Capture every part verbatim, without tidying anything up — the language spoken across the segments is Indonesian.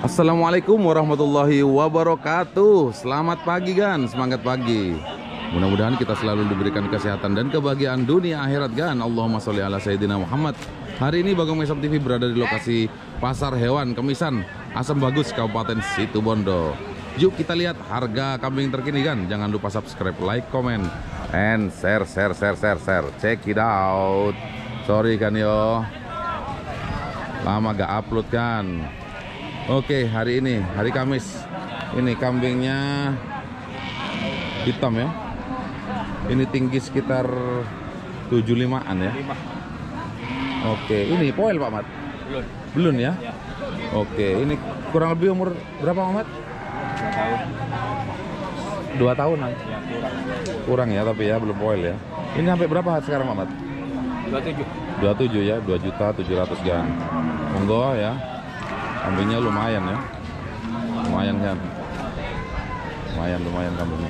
Assalamualaikum warahmatullahi wabarakatuh. Selamat pagi Gan, semangat pagi. Mudah-mudahan kita selalu diberikan kesehatan dan kebahagiaan dunia akhirat Gan. Allahumma sholli ala sayyidina Muhammad. Hari ini Bagong Mesop T V berada di lokasi Pasar Hewan Kemisan Asam Bagus, Kabupaten Situbondo. Yuk kita lihat harga kambing terkini Gan. Jangan lupa subscribe, like, comment, and share, share, share, share, share. Check it out. Sorry kan yo, lama gak upload kan. Oke, hari ini hari Kamis. Ini kambingnya hitam ya. Ini tinggi sekitar tujuh puluh limaan ya. Oke, ini poel Pak Mat? Belum. Belum ya? Oke, ini kurang lebih umur berapa Pak Mat? Dua tahun. Dua tahunan. Ya, kurang. Kurang ya, tapi ya belum poel ya. Ini sampai berapa sekarang Pak Mat? Dua tujuh. dua puluh tujuh ya, dua juta tujuh ratus Gan. Monggo ya. Kambingnya lumayan ya. Lumayan kan. Lumayan, lumayan kambingnya.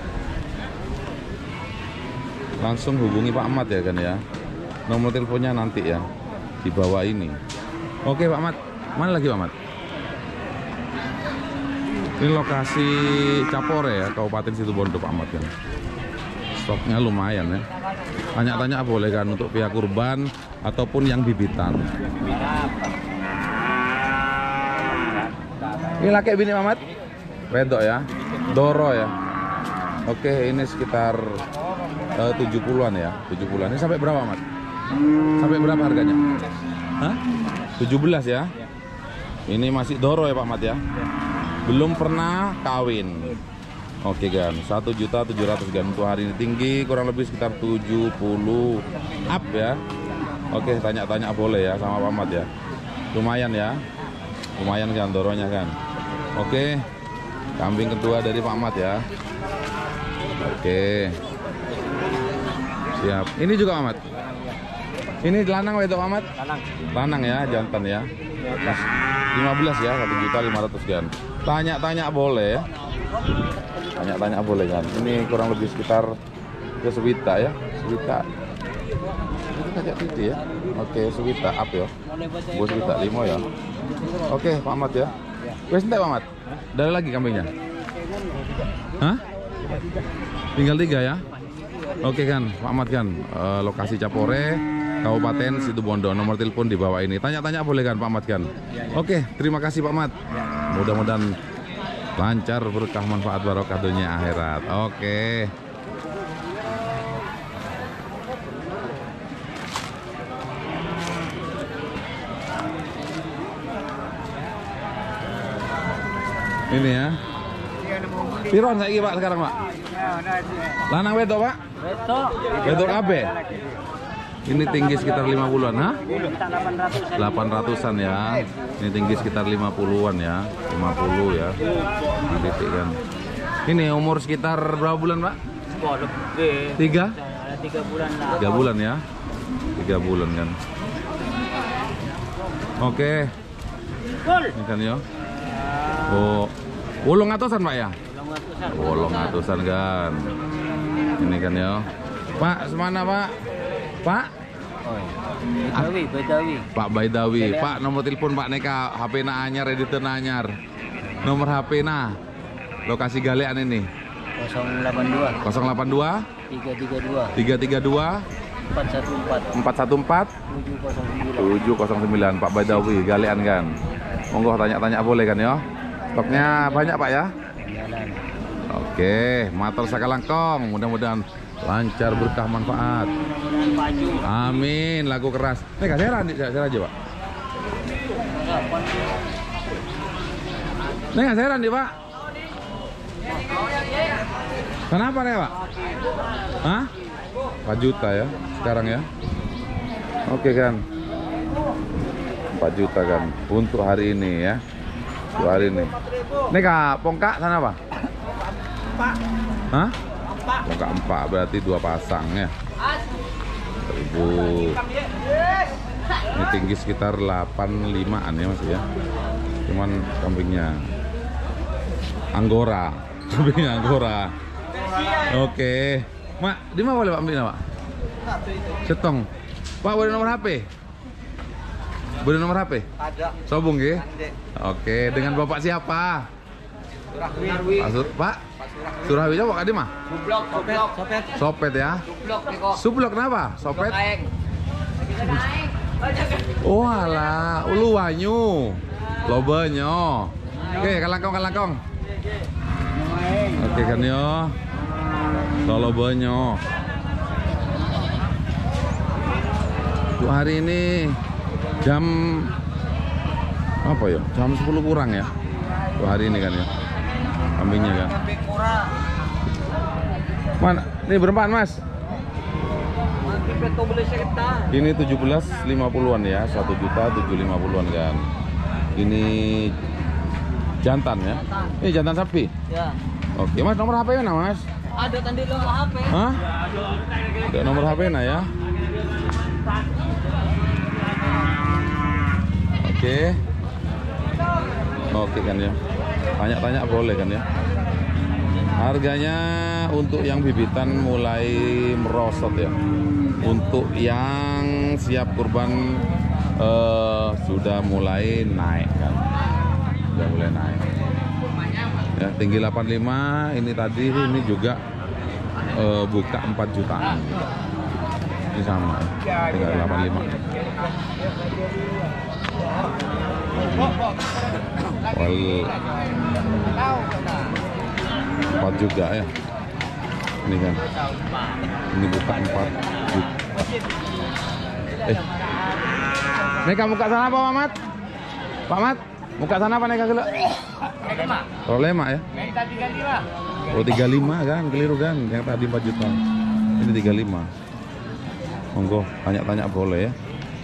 Langsung hubungi Pak Ahmad ya kan ya. Nomor teleponnya nanti ya di bawah ini. Oke Pak Ahmad. Mana lagi Pak Ahmad? Ini lokasi Capore ya, Kabupaten Situbondo Pak Ahmad kan. Stoknya lumayan ya. Tanya-tanya boleh kan untuk pihak kurban ataupun yang bibitan. Ini laki bini Mamat? Wedok ya? Doro ya? Oke, ini sekitar uh, tujuh puluhan ya? tujuh puluhan. Ini sampai berapa Mat? Sampai berapa harganya? Hah? tujuh belas ya? Ini masih Doro ya Pak Mat ya? Belum pernah kawin. Oke Gan, satu juta tujuh ratus Gan. Untuk hari ini tinggi kurang lebih sekitar tujuh puluh up ya. Oke, tanya-tanya boleh ya sama Pak Mat ya. Lumayan ya. Lumayan kan Doronya kan. Oke, kambing kedua dari Pak Ahmad ya. Oke, siap. Ini juga Ahmad. Ini lanang wedok Ahmad? Lanang. Lanang ya, jantan ya. Mas, lima belas ya, satu juta lima ratus Gan. Tanya-tanya boleh ya. Tanya-tanya boleh kan. Ini kurang lebih sekitar ke Swita ya, Swita. Itu kayak titi ya. Oke, Swita up ya. Bos Swita lima ya. Oke, Pak Ahmad ya. Wes entek Pak Ahmad? Ada lagi kambingnya? Hah? Tinggal tiga ya? Oke kan, Pak Ahmad kan. E, lokasi Capore, Kabupaten Situbondo. Nomor telepon di bawah ini. Tanya-tanya boleh kan Pak Ahmad kan? Oke, terima kasih Pak Ahmad. Mudah-mudahan lancar, berkah, manfaat, barokah dunia akhirat. Oke. Ini ya. Piron saiki Pak sekarang Pak? Lanang wedok Pak? Wedok. Wedok kabeh. Ini tinggi sekitar lima puluhan, ha? delapan ratusan ya. Ini tinggi sekitar lima puluhan ya. lima puluh ya. Nah, titik kan. Ini umur sekitar berapa bulan Pak? Lebih. Tiga? Tiga bulan lah. Tiga bulan ya. Tiga bulan kan. Oke. Ini kan ya. Oh, wolong atusan Pak ya? Wolong atusan kan. Ini kan ya. Pak, semana Pak? Pak? Baidawi, Baidawi. Pak Baidawi. Pak, nomor telepon Pak Neka, H P na anyar, editor na anyar. Nomor H P na. Lokasi galean ini. nol delapan dua. nol delapan dua. tiga tiga dua. tiga tiga dua. empat satu empat. empat satu empat. tujuh nol sembilan. tujuh nol sembilan. Pak Baidawi, galean kan. Monggo tanya-tanya boleh kan ya? Stoknya banyak Pak ya? Oke, matur sakalangkong. Mudah-mudahan lancar, berkah, manfaat. Amin. Lagu keras. Nih kaseran, kaseran aja Pak. Nih kaseran nih Pak. Kenapa nih Pak? Hah? empat juta ya sekarang ya. Oke kan. empat juta kan untuk hari ini ya. Untuk hari ini. Nih Kak, pongkak sana Pak? Empat. Hah? Empat. Pongkak empat berarti dua pasang ya. Ibu. Ini tinggi sekitar delapan puluh limaan ya Mas ya. Cuman kambingnya Anggora. Kambingnya Anggora. Oke. Mak, di mana boleh Pak ambilnya Pak? Setong. Pak boleh nomor H P? Boleh nomor H P? Ada. Sobung nggih? Ande. Oke, dengan Bapak siapa? Surahwi. Pak, Sur- Pak? Surahwi coba Kak Dima? Sublok, sublok, sopet. Sopet ya. Sublok nih kok. Sublok kenapa? Sopet? Kaeng. Oh alah, ulu wanyu. Lobanyo. Oke, kalangkong kalangkong. Oke kan yo. Lobanyo. Untuk hari ini jam apa ya? Jam sepuluh kurang ya. Untuk hari ini kan ya. Kambingnya kan. Mana? Ini berempaan, Mas? Ini tujuh belas lima puluhan ya, satu juta tujuh ratus lima puluhan kan. Ini jantan ya. Ini jantan sapi. Ya. Oke, Mas, nomor H P-nya nah, Mas? Ada tadi nomor H P. Hah? Ada nomor H P nah ya. Oke. Oke kan ya. Tanya-tanya boleh kan ya. Harganya untuk yang bibitan mulai merosot ya. Untuk yang siap kurban eh, sudah mulai naik kan. Sudah mulai naik. Ya, tinggi delapan puluh lima, ini tadi ini juga eh, buka empat jutaan. Ini sama ya. Tinggal delapan puluh lima. Wal empat juga ya. Ini kan. Ini buka empat juta. Eh. Neka muka sana apa, Pak Mat? Pak Mat, muka sana apa neka gila? Rolema ya? Oh tiga puluh lima kan, keliru kan. Yang tadi empat juta. Ini tiga puluh lima. Monggo, tanya-tanya boleh ya.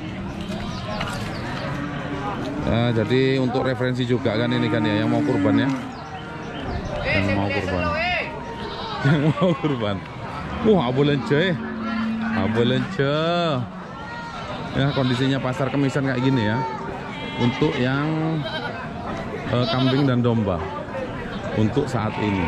Ya, jadi untuk referensi juga kan ini kan ya, yang mau kurban ya. Yang mau kurban. Yang mau kurban. Wah, abolence. Abolence. Ya, kondisinya pasar Kemisan kayak gini ya. Untuk yang eh, kambing dan domba. Untuk saat ini.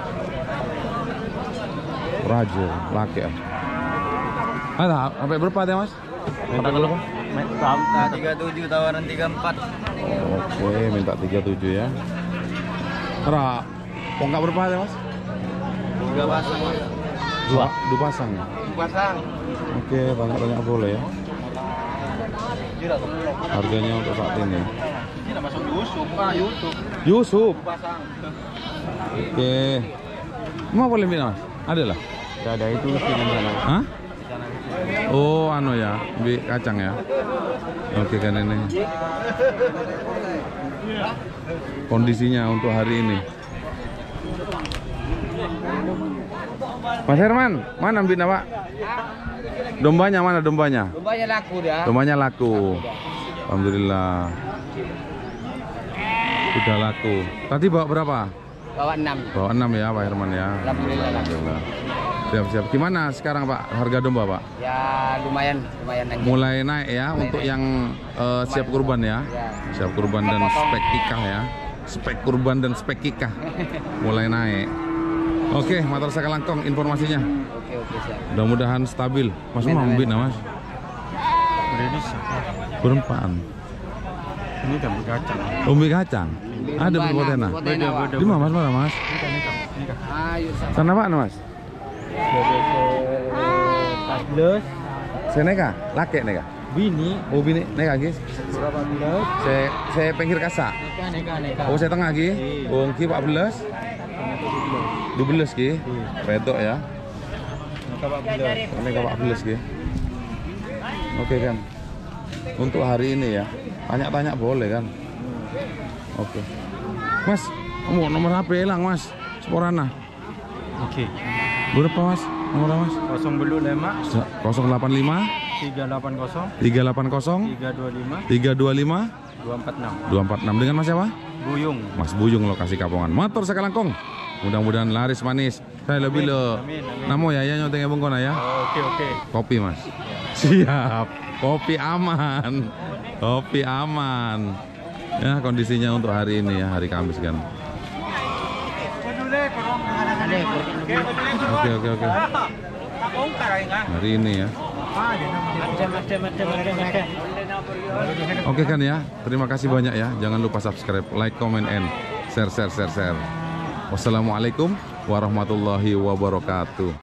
Raja, laki ya. Ada sampai berapa ya, Mas? Minta berapa? Minta tiga puluh tujuh, tawaran tiga puluh empat. Oke, minta tiga puluh tujuh ya. Ra, pongkak berapa ya, Mas? Tiga pasang. Dua, dua pasang ya. Pasang. Oke, banyak-banyak boleh ya. Harganya untuk saat ini. Ini masuk Yusuf, Pak, Yusuf. Yusuf. Pasang. Oke. Mau boleh minum, Mas? Ada lah. Tidak ada itu sih di sana. Hah? Oh, anu ya, bi kacang ya. Oke kan ini. Kondisinya untuk hari ini. Mas Herman, mana ambina, Pak? Dombanya mana dombanya? Dombanya laku dah. Dombanya laku. Alhamdulillah. Sudah laku. Tadi bawa berapa? Bawa enam. Bawa enam ya, Pak Herman ya. Alhamdulillah laku. Alhamdulillah. Siap-siap. Gimana sekarang, Pak? Harga domba, Pak? Ya lumayan, lumayan naik. Mulai naik ya Mulai untuk naik. yang eh, siap kurban ya. Ya. Siap kurban dan spek kikah ya. Spek kurban dan spek kikah mulai naik. Oke, matur sakalangkong informasinya. Oke, oke, siap. Mudah-mudahan stabil. Mas Amin, mau amin. ambin, Mas? Berempaan. Ini kan kacang. Umbi kacang. Ada berpotena. Berpotena, Pak. Di mana, Mas? Mana, Mas? Ayo, Sana Pak, Mas? empat belas. Seneka, laki neka. Bini Oh, bini neka guys. berapa belas? Saya saya pinggir kasa. Neka, neka, neka. Oh, saya tengah lagi. Oh, ki empat belas. dua belas ki. Redok ya. Neka empat belas. Neka empat belas ki. Oke kan. Untuk hari ini ya. Tanya-tanya boleh kan? Oke. Mas, kamu nomor H P hilang, Mas. Sporana. Oke. Berapa, Mas? Nomor Mas? Kosong belu lima nol delapan lima tiga delapan kosong tiga delapan nol tiga dua lima tiga dua lima dua empat enam. dua empat enam. Dengan Mas siapa? Buyung. Mas Buyung, lokasi Kapongan. Motor sakalangkong. Mudah-mudahan laris manis. Saya lebih lo. Amin, amin. Namo ya ya nyoteng bungkona ya. Oke oke. Kopi, Mas. Siap. Kopi aman. Kopi aman. Ya, kondisinya untuk hari ini ya, hari Kamis kan. Oke, oke, oke. Hari ini ya. Oke kan ya, terima kasih banyak ya. Jangan lupa subscribe, like, comment, and share, share, share, share. Wassalamualaikum warahmatullahi wabarakatuh.